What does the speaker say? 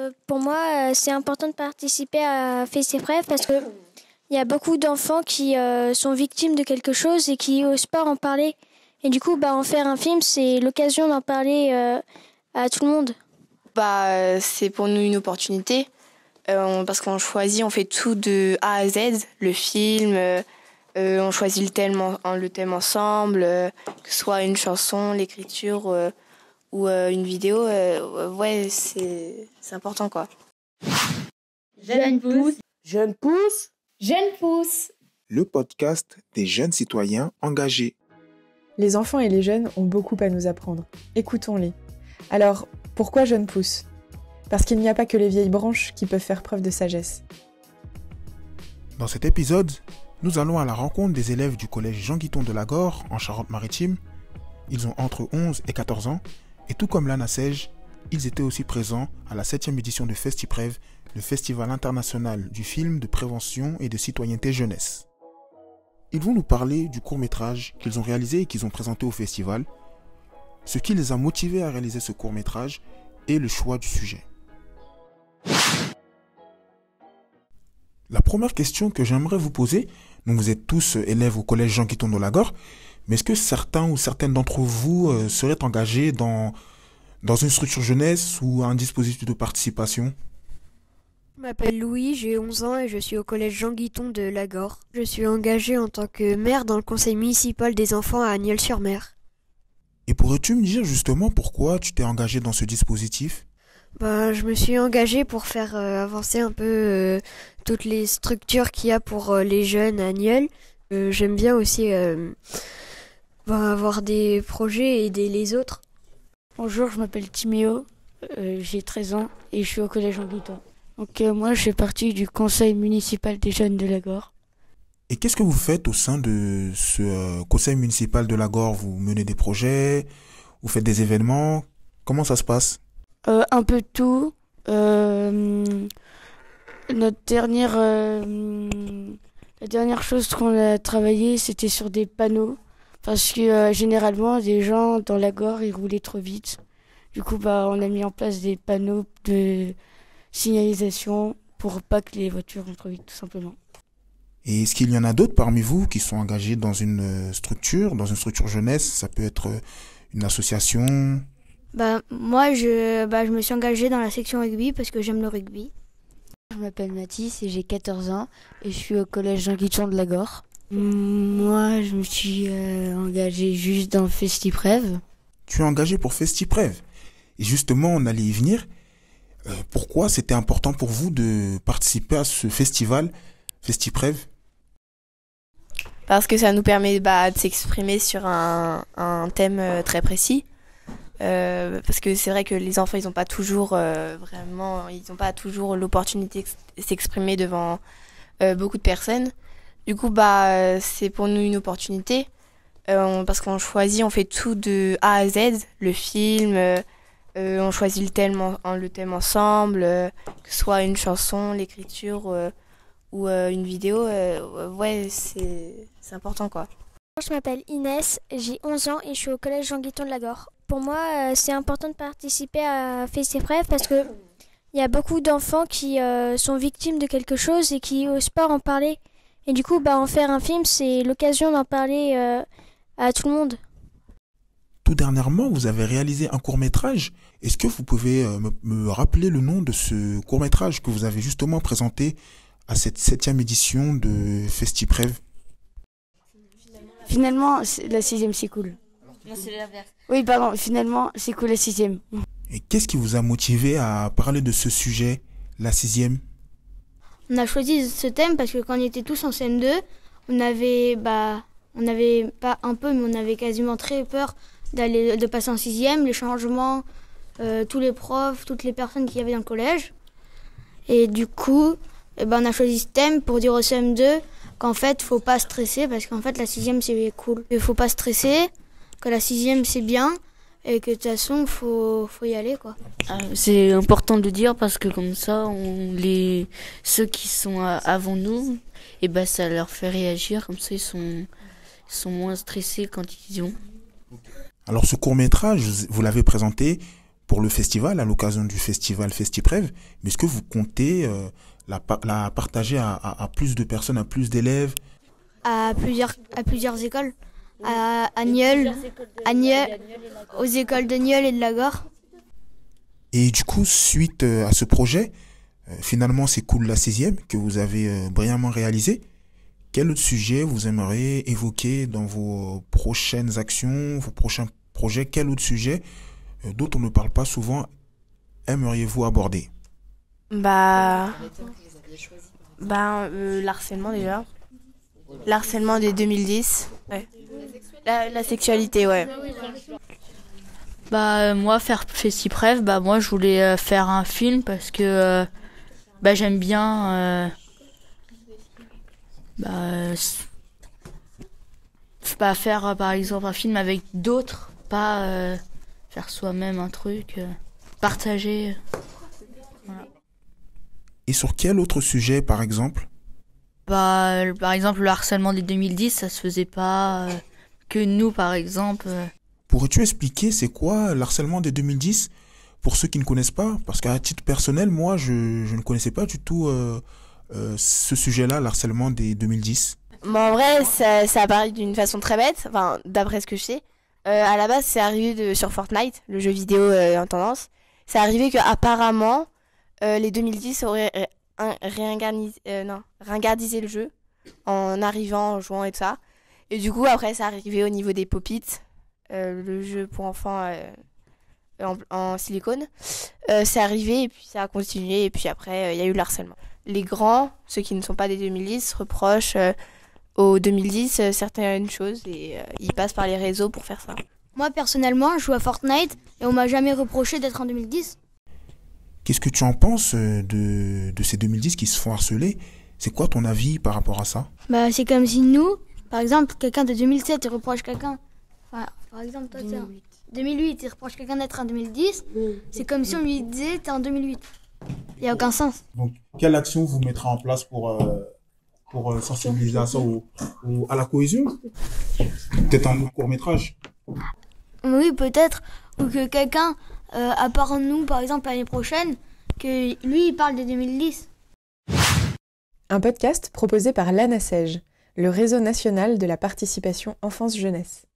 Pour moi, c'est important de participer à FestiPrev parce que il y a beaucoup d'enfants qui sont victimes de quelque chose et qui n'osent pas en parler. Et du coup, en faire un film, c'est l'occasion d'en parler à tout le monde. C'est pour nous une opportunité parce qu'on choisit, on fait tout de A à Z, le film, on choisit le thème ensemble, que ce soit une chanson, l'écriture ou une vidéo. C'est important quoi. Jeune pousse. Jeune pousse. Jeune pousse. Le podcast des jeunes citoyens engagés. Les enfants et les jeunes ont beaucoup à nous apprendre. Écoutons-les. Alors, pourquoi Jeune pousse ? Parce qu'il n'y a pas que les vieilles branches qui peuvent faire preuve de sagesse. Dans cet épisode, nous allons à la rencontre des élèves du collège Jean-Guiton de Lagor en Charente-Maritime. Ils ont entre 11 et 14 ans et tout comme Lana Sège, ils étaient aussi présents à la 7e édition de FestiPrev, le Festival international du film de prévention et de citoyenneté jeunesse. Ils vont nous parler du court-métrage qu'ils ont réalisé et qu'ils ont présenté au festival, ce qui les a motivés à réaliser ce court-métrage et le choix du sujet. La première question que j'aimerais vous poser, donc vous êtes tous élèves au collège Jean-Guiton de Lagor, mais est-ce que certains ou certaines d'entre vous seraient engagés dans une structure jeunesse ou un dispositif de participation ? Je m'appelle Louis, j'ai 11 ans et je suis au collège Jean-Guiton de Lagor. Je suis engagé en tant que maire dans le conseil municipal des enfants à Nieul-sur-Mer. Et pourrais-tu me dire justement pourquoi tu t'es engagé dans ce dispositif ? Je me suis engagé pour faire avancer un peu toutes les structures qu'il y a pour les jeunes à Nieul. J'aime bien aussi avoir des projets et aider les autres. Bonjour, je m'appelle Timéo, j'ai 13 ans et je suis au collège Jean-Guiton. Donc moi je fais partie du conseil municipal des jeunes de Lagor. Et qu'est-ce que vous faites au sein de ce conseil municipal de Lagor ? Vous menez des projets, vous faites des événements, comment ça se passe ? Un peu de tout. La dernière chose qu'on a travaillé, c'était sur des panneaux. Parce que généralement, les gens dans Lagor, ils roulaient trop vite. Du coup, on a mis en place des panneaux de signalisation pour pas que les voitures roulent trop vite, tout simplement. Et est-ce qu'il y en a d'autres parmi vous qui sont engagés dans une structure jeunesse ? Ça peut être une association. Moi, je me suis engagée dans la section rugby parce que j'aime le rugby. Je m'appelle Mathis et j'ai 14 ans et je suis au collège Jean-Guiton de Lagor. Moi, je me suis engagée juste dans FestiPrev. Tu es engagé pour FestiPrev. Et justement, on allait y venir. Pourquoi c'était important pour vous de participer à ce festival FestiPrev ? Parce que ça nous permet de s'exprimer sur un thème très précis. Parce que c'est vrai que les enfants, ils n'ont pas toujours l'opportunité de s'exprimer devant beaucoup de personnes. Du coup, c'est pour nous une opportunité parce qu'on choisit, on fait tout de A à Z, le film, on choisit le thème ensemble, que ce soit une chanson, l'écriture ou une vidéo. C'est important quoi. Je m'appelle Inès, j'ai 11 ans et je suis au collège Jean-Guiton de Lagor. Pour moi, c'est important de participer à FestiPrev parce que il y a beaucoup d'enfants qui sont victimes de quelque chose et qui n'osent pas en parler. Et du coup, en faire un film, c'est l'occasion d'en parler à tout le monde. Tout dernièrement, vous avez réalisé un court-métrage. Est-ce que vous pouvez me rappeler le nom de ce court-métrage que vous avez justement présenté à cette 7e édition de FestiPrev ? Finalement, la 6e, c'est cool. Non, c'est l'inverse. Oui, pardon, finalement, c'est cool la 6e. Et qu'est-ce qui vous a motivé à parler de ce sujet, la 6e ? On a choisi ce thème parce que quand on était tous en CM2, on avait pas un peu, mais on avait quasiment très peur de passer en 6e, les changements, tous les profs, toutes les personnes qu'il y avait dans le collège. Et du coup, on a choisi ce thème pour dire au CM2 qu'en fait, faut pas stresser parce qu'en fait, la 6e, c'est cool. Il faut pas stresser, que la 6e, c'est bien et que de toute façon, faut y aller, quoi. C'est important de dire parce que comme ça, ceux qui sont avant nous, ça leur fait réagir. Comme ça, ils sont moins stressés quand ils y vont. Alors, ce court-métrage, vous l'avez présenté pour le festival, à l'occasion du festival FestiPrev, mais est-ce que vous comptez la partager à plus de personnes, à plus d'élèves? À plusieurs écoles. À Nieul, aux écoles de Nieul et de Lagor. Et du coup, suite à ce projet, finalement c'est Cool la 6e que vous avez brillamment réalisé. Quel autre sujet vous aimeriez évoquer dans vos prochaines actions, vos prochains projets? Quel autre sujet dont on ne parle pas souvent aimeriez-vous aborder? L'harcèlement déjà. L'harcèlement des 2010. Ouais. La sexualité, ouais. Moi, faire FestiPrev, moi, je voulais faire un film parce que j'aime bien faire, par exemple, un film avec d'autres, pas faire soi-même un truc, partager. Voilà. Et sur quel autre sujet, par exemple? Par exemple, le harcèlement des 2010, ça se faisait pas que nous, par exemple. Pourrais-tu expliquer c'est quoi l'harcèlement des 2010 pour ceux qui ne connaissent pas? Parce qu'à titre personnel, moi, je ne connaissais pas du tout ce sujet-là, l'harcèlement des 2010. En vrai, ça apparaît d'une façon très bête, enfin, d'après ce que je sais. À la base, c'est arrivé sur Fortnite, le jeu vidéo en tendance. C'est arrivé qu'apparemment, les 2010 auraient ringardisé le jeu en arrivant, en jouant et tout ça. Et du coup, après, ça arrivé au niveau des Pop-It, le jeu pour enfants en silicone. C'est arrivé et puis ça a continué et puis après, il y a eu le harcèlement. Les grands, ceux qui ne sont pas des 2010, reprochent aux 2010 certaines choses et ils passent par les réseaux pour faire ça. Moi, personnellement, je joue à Fortnite et on m'a jamais reproché d'être en 2010. Qu'est-ce que tu en penses de ces 2010 qui se font harceler? C'est quoi ton avis par rapport à ça? C'est comme si nous, par exemple, quelqu'un de 2007 il reproche quelqu'un. Enfin, par exemple, toi, 2008, il reproche quelqu'un d'être en 2010. C'est comme si on lui disait t'es en 2008. Il n'y a aucun sens. Donc, quelle action vous mettrez en place pour sensibiliser à ça ou à la cohésion? Peut-être un court-métrage? Oui, peut-être. Ou que quelqu'un, à part nous, par exemple, l'année prochaine, que lui, il parle de 2010. Un podcast proposé par l'ANASEJ, le réseau national de la participation enfance-jeunesse.